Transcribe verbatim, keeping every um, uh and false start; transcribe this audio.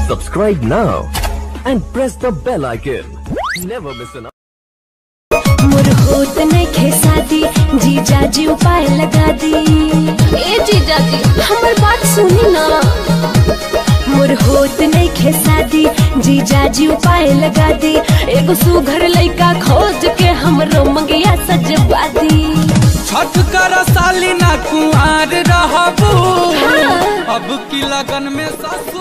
Subscribe now and press the bell icon. Never miss an मोर होत नइखे शादी, जीजा जी उपाय लगा दी। ए जीजा जी हमर बात सुनी ना। मोर होत नइखे शादी, जीजा जी उपाय लगा दी। एगो सुघर लइका खोज के हमरो मंगिया सजवा दी। छठ कर साली ना कुंवार रहबू, हाँ। अब की लगन में सासु